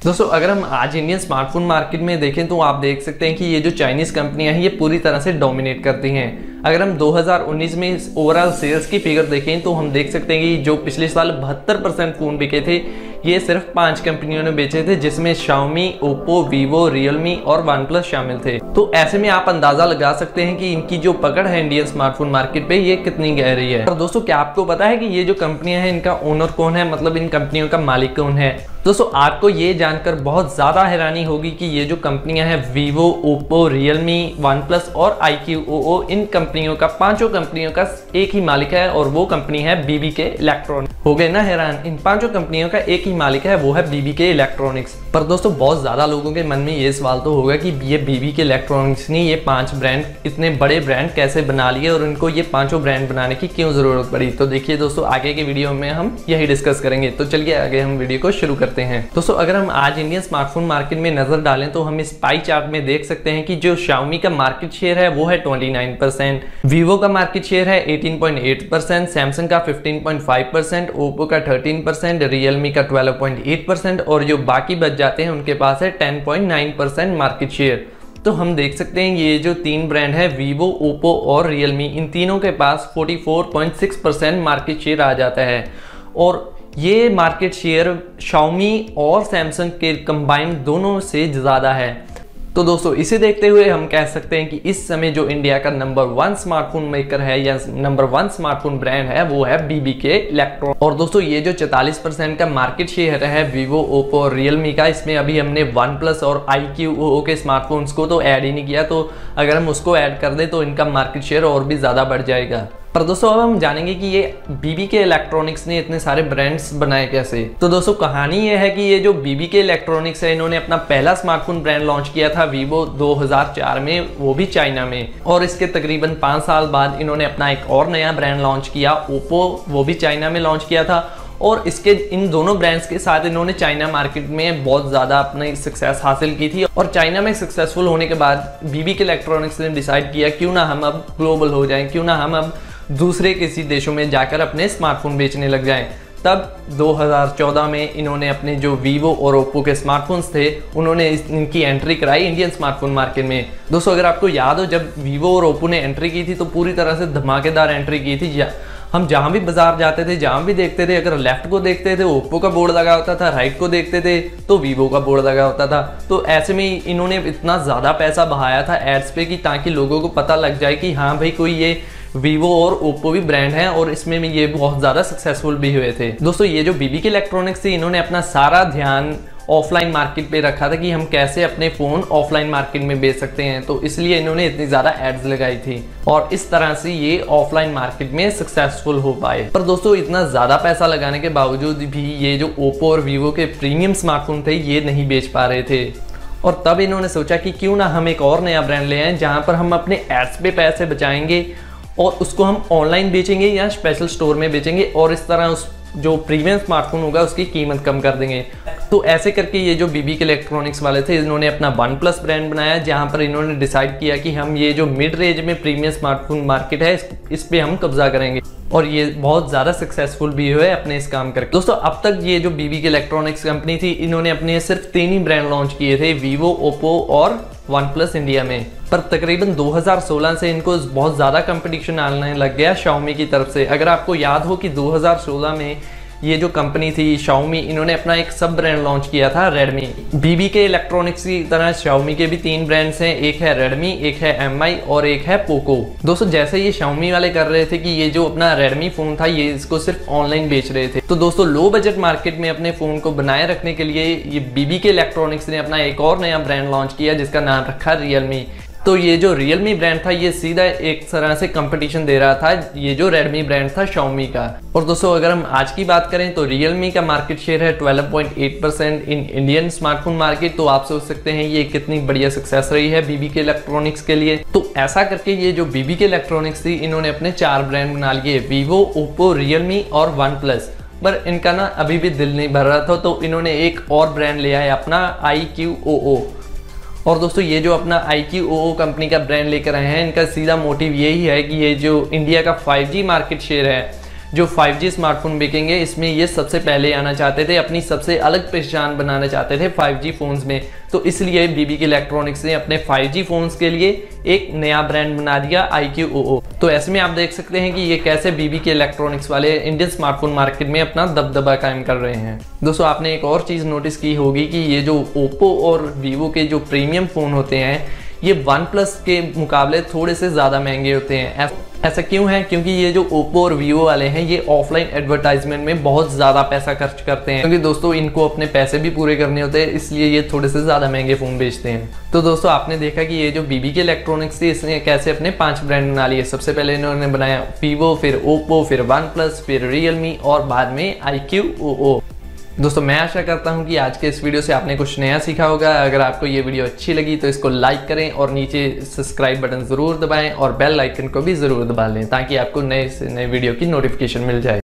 दोस्तों अगर हम आज इंडियन स्मार्टफोन मार्केट में देखें तो आप देख सकते हैं कि ये जो चाइनीज कंपनियां हैं ये पूरी तरह से डोमिनेट करती हैं। अगर हम 2019 में ओवरऑल सेल्स की फिगर देखें तो हम देख सकते हैं कि जो पिछले साल 72% फोन बिके थे ये सिर्फ 5 कंपनियों ने बेचे थे, जिसमें Xiaomi, Oppo, Vivo, Realme और OnePlus शामिल थे। तो ऐसे में आप अंदाजा लगा सकते हैं कि इनकी जो पकड़ है इंडियन स्मार्टफोन मार्केट पे ये कितनी गहरी है। और दोस्तों क्या आपको पता है कि ये जो कंपनियां हैं इनका ओनर कौन है, मतलब इन कंपनियों का मालिक कौन है? दोस्तों आपको ये जानकर बहुत ज्यादा हैरानी होगी कि ये जो कंपनियां हैं Vivo, Oppo, Realme, OnePlus और iQOO, इन कंपनियों का 5 कंपनियों का एक ही मालिक है और वो कंपनी है BBK इलेक्ट्रॉनिक्स। हो गए ना हैरान? इन 5 कंपनियों का एक ही मालिक है, वो है BBK इलेक्ट्रॉनिक्स। पर दोस्तों बहुत ज्यादा लोगों के मन में ये सवाल तो होगा कि ये BBK इलेक्ट्रॉनिक्स ने ये 5 ब्रांड, इतने बड़े ब्रांड कैसे बना लिए और इनको ये 5 ब्रांड बनाने की क्यों जरूरत पड़ी। तो देखिए दोस्तों आगे के वीडियो में हम यही डिस्कस करेंगे। तो चलिए आगे हम वीडियो को शुरू करते हैं। दोस्तों अगर हम आज इंडियन स्मार्टफोन मार्केट में नजर डालें तो हम इस पाई चार्ट में देख सकते हैं कि जो Xiaomi का मार्केट शेयर है वो है 29%, Vivo का मार्केट शेयर है 18.8%, Samsung का 15.5%, Oppo का 13%, Realme का 12.8% और जो बाकी बच जाते हैं उनके पास है 10.9% मार्केट शेयर। तो हम देख सकते हैं ये जो 3 ब्रांड है Vivo, Oppo और Realme, इन तीनों के पास 44.6% मार्केट शेयर आ जाता है और ये मार्केट शेयर Xiaomi और Samsung के कंबाइंड दोनों से ज़्यादा है। तो दोस्तों इसे देखते हुए हम कह सकते हैं कि इस समय जो इंडिया का नंबर 1 स्मार्टफोन मेकर है या नंबर 1 स्मार्टफोन ब्रांड है वो है BBK इलेक्ट्रॉनिक्स। और दोस्तों ये जो 44% का मार्केट शेयर है Vivo, Oppo और Realme का, इसमें अभी हमने OnePlus और iQOO के स्मार्टफोन्स को तो ऐड ही नहीं किया। तो अगर हम उसको ऐड कर दें तो इनका मार्केट शेयर और भी ज़्यादा बढ़ जाएगा। पर दोस्तों अब हम जानेंगे कि ये BBK इलेक्ट्रॉनिक्स ने इतने सारे ब्रांड्स बनाए कैसे। तो दोस्तों कहानी ये है कि ये जो BBK इलेक्ट्रॉनिक्स है इन्होंने अपना पहला स्मार्टफोन ब्रांड लॉन्च किया था Vivo 2004 में, वो भी चाइना में। और इसके तकरीबन 5 साल बाद इन्होंने अपना एक और नया ब्रांड लॉन्च किया Oppo, वो भी चाइना में लॉन्च किया था। और इसके इन दोनों ब्रांड्स के साथ इन्होंने चाइना मार्केट में बहुत ज़्यादा अपनी सक्सेस हासिल की थी। और चाइना में सक्सेसफुल होने के बाद BBK इलेक्ट्रॉनिक्स ने डिसाइड किया क्यों ना हम अब ग्लोबल हो जाएं, क्यों ना हम अब दूसरे किसी देशों में जाकर अपने स्मार्टफोन बेचने लग जाएं। तब 2014 में इन्होंने अपने जो Vivo और Oppo के स्मार्टफोन्स थे उन्होंने इनकी एंट्री कराई इंडियन स्मार्टफोन मार्केट में। दोस्तों अगर आपको याद हो जब Vivo और Oppo ने एंट्री की थी तो पूरी तरह से धमाकेदार एंट्री की थी। हम जहाँ भी बाजार जाते थे, जहाँ भी देखते थे, अगर लेफ्ट को देखते थे Oppo का बोर्ड लगा होता था, राइट को देखते थे तो Vivo का बोर्ड लगा होता था। तो ऐसे में इन्होंने इतना ज़्यादा पैसा बहाया था एड्स पे कि ताकि लोगों को पता लग जाए कि हाँ भाई कोई ये Vivo और Oppo भी ब्रांड है और इसमें ये बहुत ज़्यादा सक्सेसफुल भी हुए थे। दोस्तों ये जो BBK इलेक्ट्रॉनिक्स थी इन्होंने अपना सारा ध्यान ऑफलाइन मार्केट पे रखा था कि हम कैसे अपने फ़ोन ऑफलाइन मार्केट में बेच सकते हैं। तो इसलिए इन्होंने इतनी ज़्यादा एड्स लगाई थी और इस तरह से ये ऑफलाइन मार्केट में सक्सेसफुल हो पाए। पर दोस्तों इतना ज़्यादा पैसा लगाने के बावजूद भी ये जो Oppo और Vivo के प्रीमियम स्मार्टफोन थे ये नहीं बेच पा रहे थे। और तब इन्होंने सोचा कि क्यों ना हम एक और नया ब्रांड ले आएं जहाँ पर हम अपने एड्स पे पैसे बचाएंगे और उसको हम ऑनलाइन बेचेंगे या स्पेशल स्टोर में बेचेंगे और इस तरह उस जो प्रीमियम स्मार्टफोन होगा उसकी कीमत कम कर देंगे। तो ऐसे करके ये जो BBK इलेक्ट्रॉनिक्स वाले थे इन्होंने अपना OnePlus ब्रांड बनाया जहां पर इन्होंने डिसाइड किया कि हम ये जो मिड रेंज में प्रीमियम स्मार्टफोन मार्केट है इस पे हम कब्जा करेंगे और ये बहुत ज़्यादा सक्सेसफुल भी हुए अपने इस काम करके। दोस्तों अब तक ये जो BBK इलेक्ट्रॉनिक्स कंपनी थी इन्होंने अपने सिर्फ 3 ही ब्रांड लॉन्च किए थे, Vivo, Oppo और OnePlus इंडिया में। पर तकरीबन 2016 से इनको बहुत ज़्यादा कंपटीशन आने लग गया Xiaomi की तरफ से। अगर आपको याद हो कि 2016 में ये जो कंपनी थी Xiaomi, इन्होंने अपना एक सब ब्रांड लॉन्च किया था Redmi। BBK इलेक्ट्रॉनिक्स की तरह Xiaomi के भी 3 ब्रांड्स हैं, एक है Redmi, एक है MI और एक है Poco। दोस्तों जैसे ये Xiaomi वाले कर रहे थे कि ये जो अपना Redmi फ़ोन था ये इसको सिर्फ ऑनलाइन बेच रहे थे। तो दोस्तों लो बजट मार्केट में अपने फ़ोन को बनाए रखने के लिए ये BBK इलेक्ट्रॉनिक्स ने अपना एक और नया ब्रांड लॉन्च किया जिसका नाम रखा Realme। तो ये जो Realme ब्रांड था ये सीधा एक तरह से कंपटीशन दे रहा था ये जो Redmi ब्रांड था Xiaomi का। और दोस्तों अगर हम आज की बात करें तो Realme का मार्केट शेयर है 12.8% इन इंडियन स्मार्टफोन मार्केट। तो आप सोच सकते हैं ये कितनी बढ़िया सक्सेस रही है BBK इलेक्ट्रॉनिक्स के लिए। तो ऐसा करके ये जो BBK इलेक्ट्रॉनिक्स थी इन्होंने अपने 4 ब्रांड बना लिए, Vivo, Oppo, Realme और OnePlus। पर इनका ना अभी भी दिल नहीं भर रहा था तो इन्होंने एक और ब्रांड लिया है अपना iQOO। और दोस्तों ये जो अपना iQOO कंपनी का ब्रांड लेकर आए हैं इनका सीधा मोटिव यही है कि ये जो इंडिया का 5G मार्केट शेयर है जो 5G स्मार्टफोन बिकेंगे इसमें ये सबसे पहले आना चाहते थे, अपनी सबसे अलग पहचान बनाना चाहते थे 5G फोन्स में। तो इसलिए बीबीके इलेक्ट्रॉनिक्स ने अपने 5G फोन्स के लिए एक नया ब्रांड बना दिया IQOO। तो ऐसे में आप देख सकते हैं कि ये कैसे बीबीके इलेक्ट्रॉनिक्स वाले इंडियन स्मार्टफोन मार्केट में अपना दबदबा कायम कर रहे हैं। दोस्तों आपने एक और चीज़ नोटिस की होगी कि ये जो ओप्पो और वीवो के जो प्रीमियम फ़ोन होते हैं ये वन प्लस के मुकाबले थोड़े से ज़्यादा महंगे होते हैं। ऐसा क्यों है? क्योंकि ये जो ओप्पो और वीवो वाले हैं ये ऑफलाइन एडवर्टाइजमेंट में बहुत ज़्यादा पैसा खर्च करते हैं, क्योंकि दोस्तों इनको अपने पैसे भी पूरे करने होते हैं, इसलिए ये थोड़े से ज़्यादा महंगे फ़ोन बेचते हैं। तो दोस्तों आपने देखा कि ये जो बीबीके इलेक्ट्रॉनिक्स थी इसने कैसे अपने 5 ब्रांड बना लिए। सबसे पहले इन्होंने बनाया वीवो, फिर ओप्पो, फिर वन प्लस, फिर रियलमी और बाद में IQOO। दोस्तों मैं आशा करता हूं कि आज के इस वीडियो से आपने कुछ नया सीखा होगा। अगर आपको ये वीडियो अच्छी लगी तो इसको लाइक करें और नीचे सब्सक्राइब बटन ज़रूर दबाएं और बेल आइकन को भी ज़रूर दबा लें ताकि आपको नए से नए वीडियो की नोटिफिकेशन मिल जाए।